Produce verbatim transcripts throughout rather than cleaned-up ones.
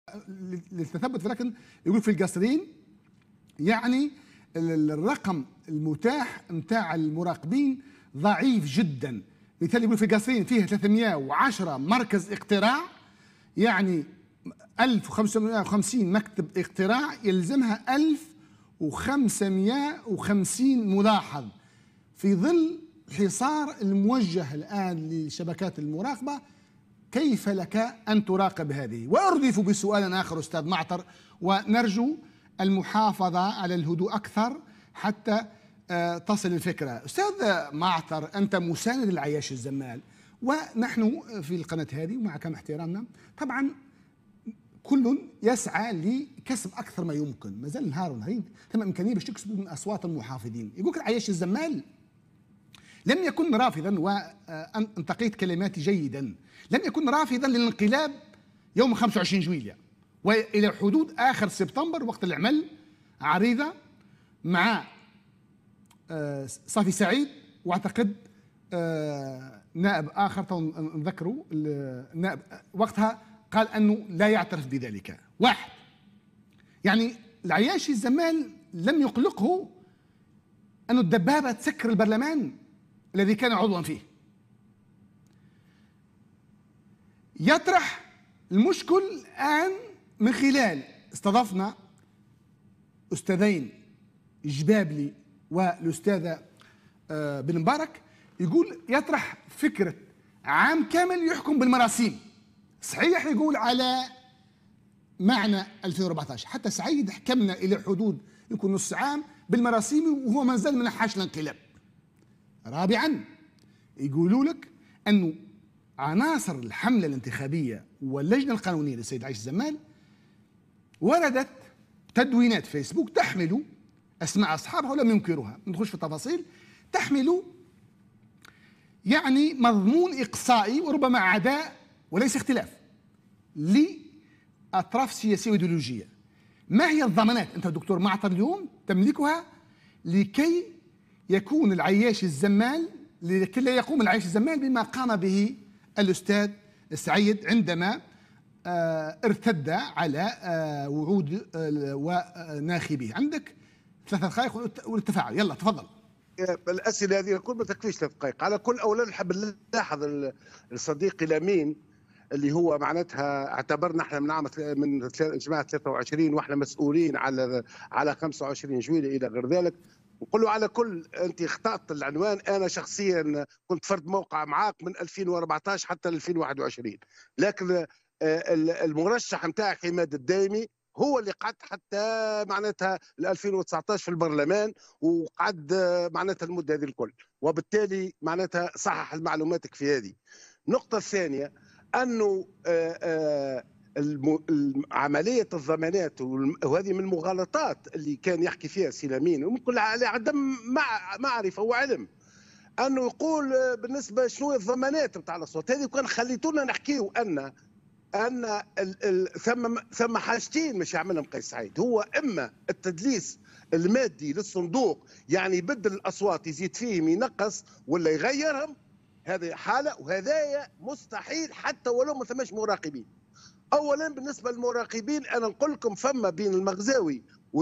للتثبت، ولكن يقول في القصرين يعني الرقم المتاح نتاع المراقبين ضعيف جدا. مثال يقول في القصرين فيه ثلاثمئة وعشرة مركز اقتراع، يعني ألف وخمسمئة وخمسين مكتب اقتراع يلزمها ألف وخمسمئة وخمسين ملاحظ، في ظل الحصار الموجه الآن لشبكات المراقبة. كيف لك أن تراقب هذه؟ وأردف بسؤال آخر أستاذ معطر، ونرجو المحافظة على الهدوء أكثر حتى تصل الفكرة. أستاذ معطر، أنت مساند لعياش الزمال، ونحن في القناة هذه ومع كامل احترامنا طبعا كل يسعى لكسب أكثر ما يمكن، ما زال نهار ونهارين ثم إمكانية باش تكسبوا من أصوات المحافظين. يقول لك عياش الزمال لم يكن رافضا، وانتقيت كلماتي جيدا، لم يكن رافضا للانقلاب يوم خمسة وعشرين جويلية والى حدود اخر سبتمبر، وقت العمل عريضه مع صافي سعيد، واعتقد نائب اخر نذكروا النائب وقتها قال انه لا يعترف بذلك. واحد، يعني العياشي الزمال لم يقلقه أن الدبابة تسكر البرلمان الذي كان عضوا فيه. يطرح المشكل الآن من خلال استضفنا أستاذين جبابلي والأستاذة بن مبارك، يقول يطرح فكرة عام كامل يحكم بالمراسيم. صحيح يقول على معنى ألفين وأربعة عشر، حتى سعيد حكمنا إلى حدود يكون نص عام بالمراسيم وهو ما زال من حاش الانقلاب. رابعا يقولوا لك أنه عناصر الحملة الانتخابية واللجنة القانونية للسيد عايش الزمال وردت تدوينات فيسبوك تحمل أسماء أصحابها ولم ينكروها، ما ندخلش في التفاصيل، تحمل يعني مضمون إقصائي وربما عداء وليس اختلاف لأطراف سياسية وإيديولوجية. ما هي الضمانات أنت دكتور معطر اليوم تملكها لكي يكون العياش الزمال لكي لا يقوم العياش الزمال بما قام به الأستاذ سعيد عندما ارتد على وعود وناخبيه؟ عندك ثلاث دقائق والتفاعل، يلا تفضل. الأسئلة هذه كل ما تكفيش ثلاث دقائق. على كل أولا نحب نلاحظ الصديق لامين اللي هو معناتها اعتبرنا احنا من عام من جماعه ثلاثة وعشرين واحنا مسؤولين على على خمسة وعشرين جويلية الى غير ذلك، نقول له على كل انت اخطات العنوان. انا شخصيا كنت فرد موقع معاك من ألفين وأربعة عشر حتى ألفين وواحد وعشرين، لكن المرشح نتاعك عماد الدايمي هو اللي قعد حتى معناتها ألفين وتسعة عشر في البرلمان وقعد معناتها المده هذه الكل، وبالتالي معناتها صحح معلوماتك في هذه. النقطه الثانيه انه عمليه الضمانات وهذه من المغالطات اللي كان يحكي فيها سي لامين وممكن على عدم معرفه وعلم، انه يقول بالنسبه شنو الضمانات نتاع الاصوات هذه. وكان خليتونا نحكيو ان ان ثم ثم حاجتين مش يعملهم قيس سعيد، هو اما التدليس المادي للصندوق، يعني يبدل الاصوات يزيد فيهم ينقص ولا يغيرهم، هذه حاله، وهذايا مستحيل حتى ولو ما ثماش مراقبين. اولا بالنسبه للمراقبين انا نقول لكم فما بين المغزاوي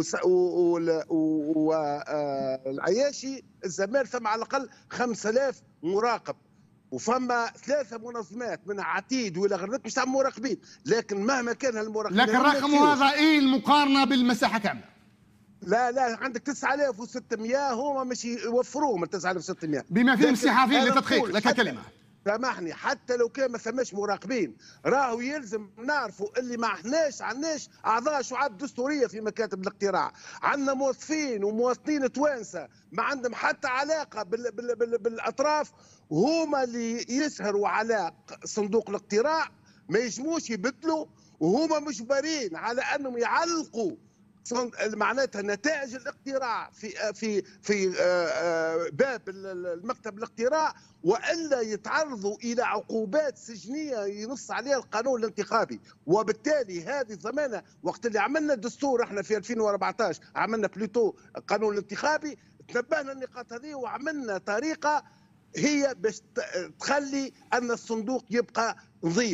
والعياشي الزمال ثم على الاقل خمسة آلاف مراقب، وفما ثلاثه منظمات من عتيد والى غير ذلك مش تاع مراقبين، لكن مهما كان هالمراقبين لكن رقمه ضئيل مقارنه بالمساحه كامله. لا لا عندك تسعة آلاف وستمئة هما مش يوفروهم من تسعة آلاف وستمئة بما فيهم صحفيين للتدقيق. لك كلمه سامحني، حتى لو كان ما ثماش مراقبين راهو يلزم نعرفوا اللي ما احناش عندناش اعضاء شعاب دستوريه في مكاتب الاقتراع، عندنا موظفين ومواطنين توانسه ما عندهم حتى علاقه بال بال بال بالاطراف، وهما اللي يسهروا على صندوق الاقتراع ما يجموش يبدلوا، وهما مجبرين على انهم يعلقوا معناتها نتائج الاقتراع في في في باب المكتب الاقتراع، والا يتعرضوا الى عقوبات سجنيه ينص عليها القانون الانتخابي. وبالتالي هذه الضمانه وقت اللي عملنا الدستور احنا في ألفين وأربعة عشر عملنا بلوتو القانون الانتخابي، تنبهنا النقاط هذه وعملنا طريقه هي باش تخلي ان الصندوق يبقى نظيف.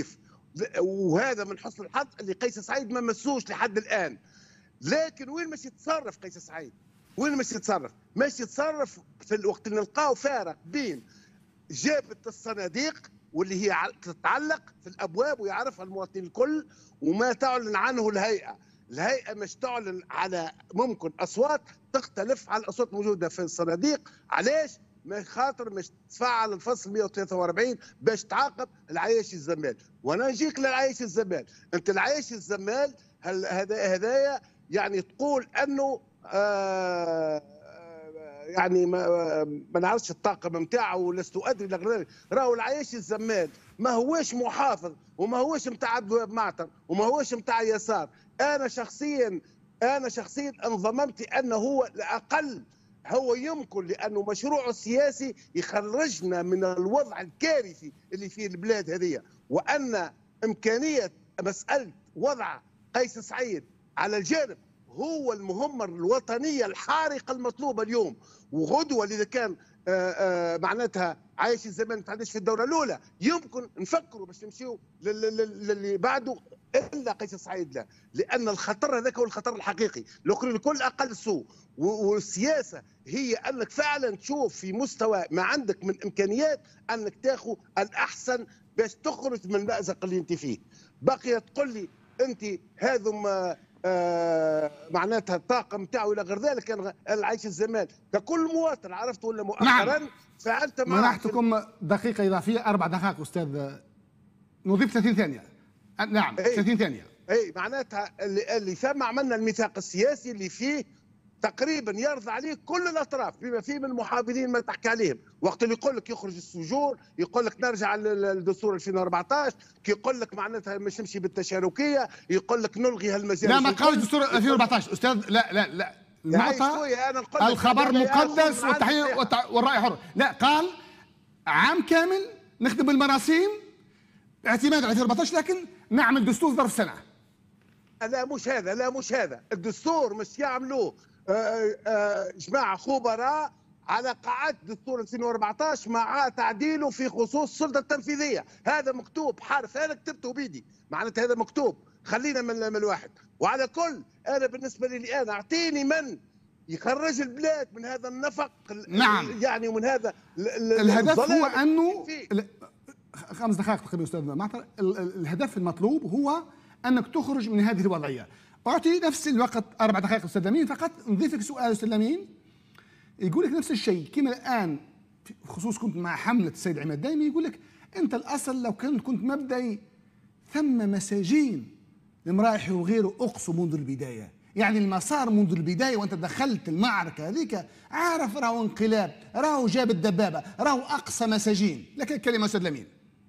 وهذا من حسن الحظ اللي قيس سعيد ما مسوش لحد الان. لكن وين مش يتصرف قيس سعيد؟ وين مش يتصرف؟ مش يتصرف في الوقت اللي نلقاو فارق بين جابة الصناديق واللي هي تتعلق في الابواب ويعرفها المواطنين الكل، وما تعلن عنه الهيئه. الهيئه مش تعلن على ممكن اصوات تختلف عن الاصوات الموجوده في الصناديق. علاش؟ ما خاطر مش تفعل الفصل مئة وثلاثة وأربعين باش تعاقب العياشي الزمال. وانا نجيك للعياشي الزمال، انت العياشي الزمال هذا هدايا يعني تقول انه آه يعني ما, ما نعرفش الطاقم نتاعه ولست ادري لغير. راهو العياشي الزمال ما هوش محافظ وما هوش نتاع ابواب معطر وما هوش نتاع يسار. انا شخصيا انا شخصيا انضممت انه هو الاقل هو يمكن، لانه مشروعه السياسي يخرجنا من الوضع الكارثي اللي فيه البلاد هذه، وان امكانيه مساله وضع قيس سعيد على الجانب هو المهمة الوطنية الحارقة المطلوبة اليوم. وغدوة إذا كان آآ آآ معناتها عايش الزمان ما تعديش في الدورة الأولى يمكن نفكروا باش نمشيو للي بعده، إلا قيس سعيد لا، لأن الخطر هذاك هو الخطر الحقيقي. الآخرين الكل أقل سوء. والسياسة هي أنك فعلا تشوف في مستوى ما عندك من إمكانيات أنك تاخذ الأحسن باش تخرج من المأزق اللي أنت فيه. بقي تقول لي أنت هذم آه معناتها الطاقم نتاعو الى غير ذلك كان العيش الزمان ككل مواطن عرفت ولا مؤخرا نعم. فعلت معه. منحتكم دقيقه اضافيه اربع دقائق استاذ، نضيف ثلاثين ثانيه. نعم أي. ثلاثين ثانيه. اي معناتها اللي, اللي ثم عملنا الميثاق السياسي اللي فيه تقريبا يرضى عليه كل الاطراف بما فيه من المحافظين ما تحكي عليهم. وقت اللي يقول لك يخرج السجون، يقول لك نرجع للدستور ألفين وأربعطاش، كي يقول لك معناتها مش نمشي بالتشاركيه، يقول لك نلغي هالمجال. لا ما قالش دستور ألفين وأربعطاش استاذ، لا لا لا النقطه الخبر مقدس والتحيه والراي حر. لا قال عام كامل نخدم بالمراسيم اعتماد على ألفين وأربعطاش، لكن نعمل دستور ظرف سنه. لا مش هذا، لا مش هذا الدستور. مش يعملوه جماعه خبراء على قاعده دستور ألفين وأربعطاش مع تعديله في خصوص السلطه التنفيذيه. هذا مكتوب حرف، انا كتبته بيدي، معناتها هذا مكتوب. خلينا من, من الواحد. وعلى كل انا بالنسبه لي انا اعطيني من يخرج البلاد من هذا النفق. نعم يعني ومن هذا الهدف هو انه خمس دقائق تقريبا استاذ معطر. الهدف المطلوب هو انك تخرج من هذه الوضعيه. اعطي نفس الوقت اربع دقائق استاذ لمين، فقط نضيف لك سؤال استاذ لمين يقول لك نفس الشيء كما الان بخصوص كنت مع حمله السيد عماد دايمي، يقول لك انت الاصل لو كنت كنت مبدئي ثم مساجين المرايحي وغيره اقصوا منذ البدايه، يعني المسار منذ البدايه وانت دخلت المعركه هذيك عارف راهو انقلاب، راهو جاب الدبابه، راهو اقصى مساجين. لك الكلمه استاذ لمين.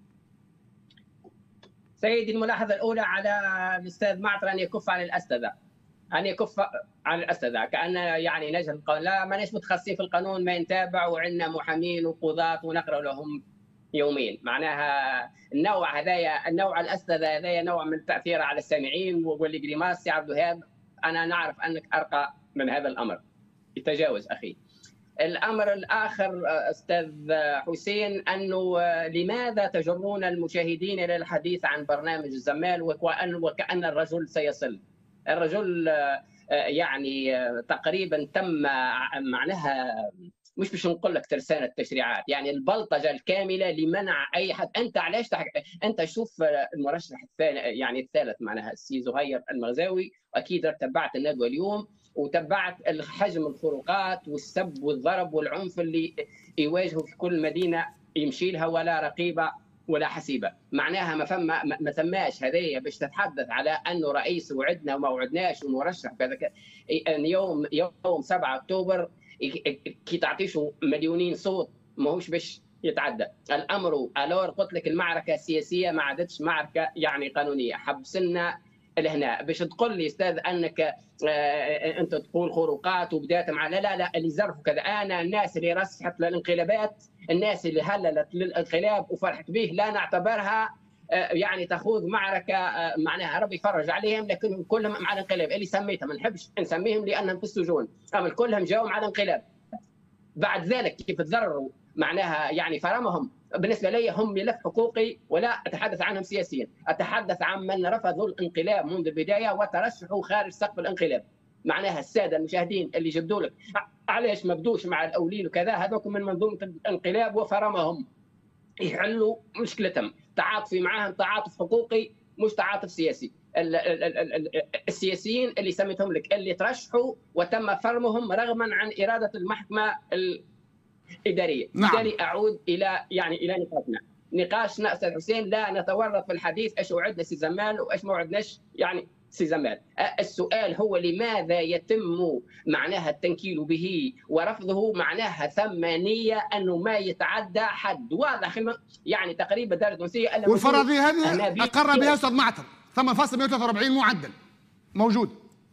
سيدي الملاحظه الاولى على الاستاذ معطر ان يكف عن الاساتذه، ان يكف عن الاساتذه كان يعني نجم القانون. لا ماناش متخصصين في القانون، ما نتابع وعندنا محامين وقضاة ونقرا لهم يومين. معناها النوع هذايا النوع الاساتذه هذايا نوع من التاثير على السامعين واللي جريماس عبد الوهاب. انا نعرف انك ارقى من هذا الامر، يتجاوز اخي. الامر الاخر استاذ حسين انه لماذا تجرون المشاهدين الى الحديث عن برنامج الزمال وكأن وكأن الرجل سيصل. الرجل يعني تقريبا تم معناها مش باش نقول لك ترسانه التشريعات، يعني البلطجه الكامله لمنع اي حد. انت علاش تحك... انت شوف المرشح الثاني يعني الثالث معناها السي زهير المغزاوي، اكيد تبعت الندوه اليوم وتبعت حجم الخروقات والسب والضرب والعنف اللي يواجهه في كل مدينه يمشي لها ولا رقيبه ولا حسيبه. معناها ما فما ما ثماش هذايا باش تتحدث على انه رئيس وعدنا وما وعدناش ونرشح كذا كذا. يوم يوم سبعة اكتوبر كي تعطيشوا مليونين صوت ماهوش باش يتعدى الامر. الور قلت لك المعركه السياسيه ما عادتش معركه يعني قانونيه. حبسنا لهنا باش تقول لي استاذ انك آه انت تقول خروقات وبدات مع لا لا لا اللي زرفوا كذا. انا الناس اللي رشحت للانقلابات، الناس اللي هللت للانقلاب وفرحت به لا نعتبرها آه يعني تخوض معركه آه معناها ربي يفرج عليهم، لكن كلهم مع الانقلاب. اللي سميتها ما نحبش نسميهم لانهم في السجون، اما كلهم جاوا مع الانقلاب. بعد ذلك كيف تضرروا معناها يعني فرمهم بالنسبه لي هم ملف حقوقي ولا اتحدث عنهم سياسيا، اتحدث عن من رفضوا الانقلاب منذ البدايه وترشحوا خارج سقف الانقلاب. معناها الساده المشاهدين اللي جبدوا لك علاش ما بدوش مع الاولين وكذا، هذوك من منظومه الانقلاب وفرمهم يحلوا مشكلتهم، تعاطفي معاهم تعاطف حقوقي مش تعاطف سياسي. ال ال ال ال السياسيين اللي سميتهم لك اللي ترشحوا وتم فرمهم رغما عن اراده المحكمه الاداريه. نعم. بالتالي اعود الى يعني الى نقاشنا. نقاشنا استاذ حسين لا نتورط في الحديث ايش وعدنا سي زمان وايش ما وعدناش يعني سي زمان. السؤال هو لماذا يتم معناها التنكيل به ورفضه؟ معناها ثم نية انه ما يتعدى حد واضح يعني تقريبا درجه تونسيه. والفرضيه هذه اقر بها استاذ معتر ثمانية فاصلة مئة وثلاثة وأربعين معدل موجود.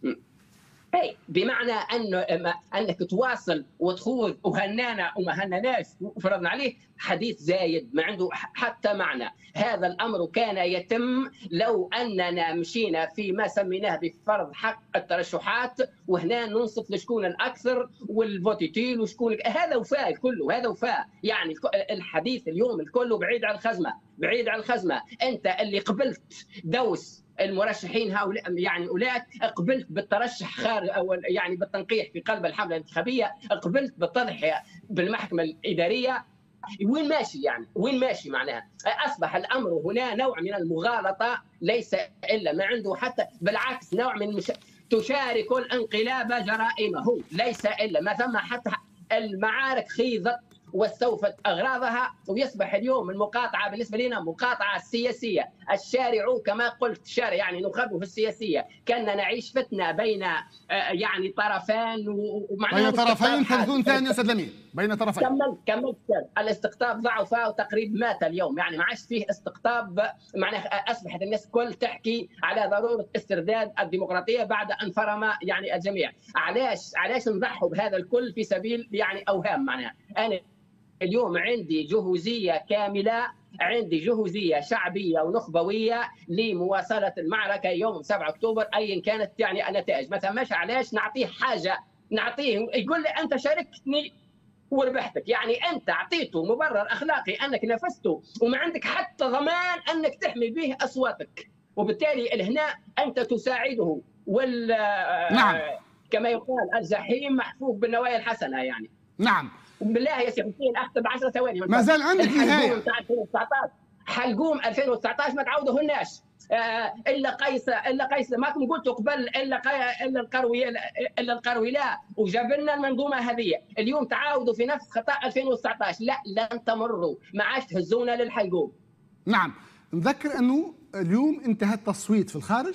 اي بمعنى انه انك تواصل وتخوض وهنانا وما هنناش وفرضنا عليه حديث زايد ما عنده حتى معنى. هذا الامر كان يتم لو اننا مشينا في ما سميناه بفرض حق الترشحات وهنا ننصف لشكون الاكثر والفوتيتيل وشكون هذا وفاء كله هذا وفاء. يعني الحديث اليوم الكل بعيد عن الخزمه بعيد عن الخزمه. انت اللي قبلت دوس المرشحين هؤلاء يعني اولئك قبلت بالترشح خارج او يعني بالتنقيح في قلب الحمله الانتخابيه، قبلت بالتضحيه بالمحكمه الاداريه. وين ماشي يعني وين ماشي؟ معناها اصبح الامر هنا نوع من المغالطه ليس الا ما عنده حتى بالعكس نوع من مش... تشارك الانقلاب جرائمه ليس الا ما ثم حتى المعارك خيضت واستوفت اغراضها ويصبح اليوم المقاطعه بالنسبه لنا مقاطعه سياسيه. الشارع كما قلت شارع يعني نخبه في السياسيه كنا نعيش فتنه بين يعني طرفان ومعناها بين طرفين ثالثون ثاني استاذ لمين بين طرفين. كملت كملت الاستقطاب ضعف وتقريب مات اليوم يعني ما عادش فيه استقطاب. معناها اصبحت الناس كل تحكي على ضروره استرداد الديمقراطيه بعد ان فرم يعني الجميع. علاش علاش نضحوا بهذا الكل في سبيل يعني اوهام؟ معناها انا اليوم عندي جهوزية كاملة، عندي جهوزية شعبية ونخبوية لمواصلة المعركة يوم سبعة أكتوبر أيا كانت يعني النتائج. ما ثماش علاش نعطيه حاجة نعطيه يقول لي أنت شاركتني وربحتك، يعني أنت أعطيته مبرر أخلاقي أنك نفذته وما عندك حتى ضمان أنك تحمي به أصواتك، وبالتالي هنا أنت تساعده. وال نعم. كما يقال الجحيم محفوف بالنوايا الحسنة يعني. نعم. بالله يا سي حسين اختم ب عشر ثواني. ما زال عندك نهايه. ألفين وتسعطاش حلقوم ألفين وتسعطاش ما تعاودوهناش آه الا قيس الا قيس ماكم قلتوا قبل الا قي... الا القروي الا القروي لا وجاب لنا المنظومه هذه. اليوم تعاودوا في نفس خطا ألفين وتسعطاش. لا لن تمروا ما عادش تهزونا للحلقوم. نعم. نذكر انه اليوم انتهى التصويت في الخارج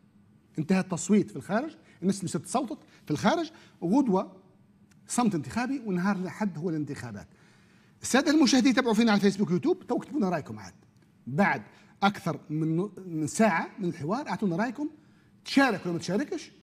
انتهى التصويت في الخارج الناس اللي تصوتت في الخارج. غدوه صمت انتخابي ونهار الاحد هو الانتخابات. الساده المشاهدين تابعوا فينا على الفيسبوك ويوتيوب تو اكتبوا لنا رايكم عاد بعد اكثر من من ساعه من الحوار. اعطونا رايكم تشارك ولا ما تشاركش